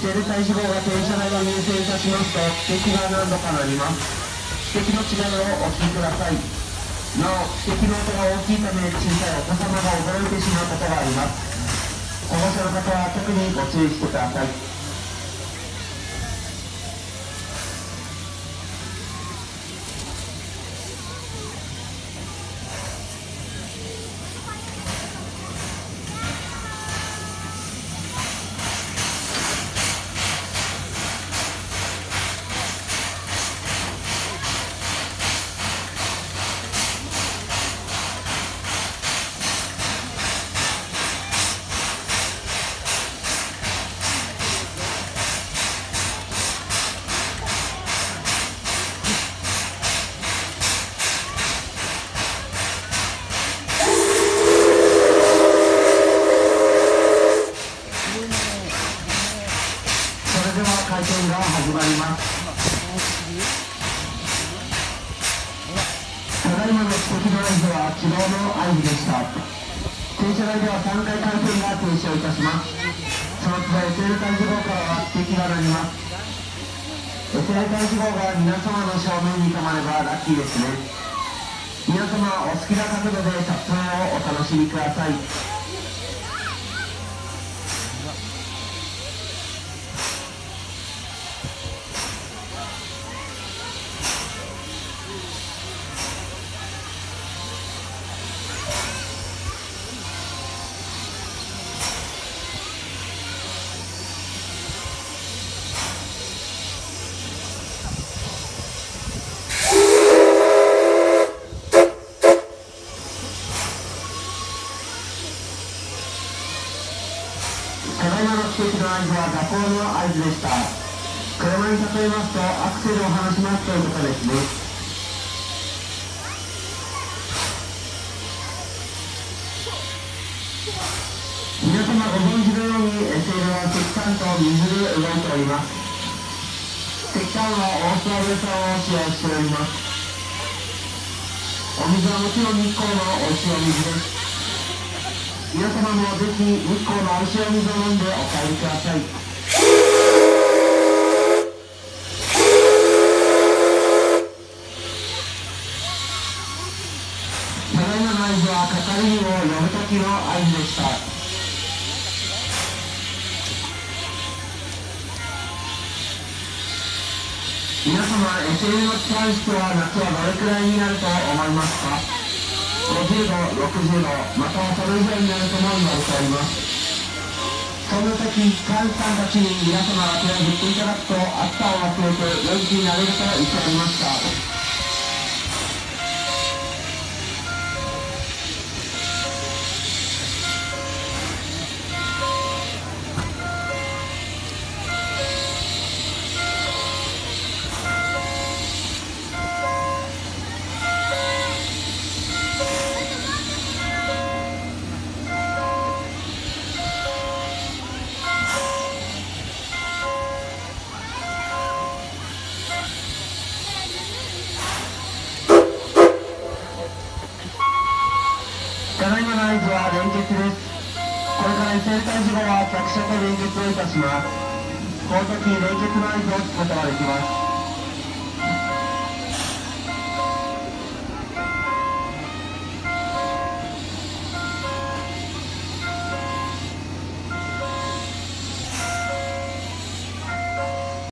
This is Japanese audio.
SL 開始号が停車台を入線いたしますと、汽笛が何度か鳴ります。汽笛の違いをお聞きください。なお、汽笛の音が大きいため、小さいお子様が驚いてしまうことがあります。保護者の方は特にご注意してください。回転が始まります。ただいまの汽笛の合図は起動の合図でした。停車台では3回回転が停止をいたします。その都度 SL 開始号からは汽笛が鳴ります。SL 開始号が皆様の正面に止まればラッキーですね。皆様お好きな角度で撮影をお楽しみください。ただいまの汽笛の合図は蛇行の合図でした。車に例えますとアクセルを離しますということですね。皆様ご存知のように SL は石炭と水で動いております。石炭はオーストラリア産を使用しております。お水はもちろん日光のおいしいお水です。皆様もぜひ日光のおいしいお水を飲んでお帰りください。ただいまの合図は係員を呼ぶ時の合図でした。皆様 SL の機関室は夏はどれくらいになると思いますか？50度、60度、またはそれ以上になるとも言われております。そんな時、監視さんたちに皆様が手を振っていただくと暑さを忘れて元気になれると言っておりました。ただいまの合図は連結です。これから SL 開始後は客車と連結をいたします。この時連結の合図を聞くことができます。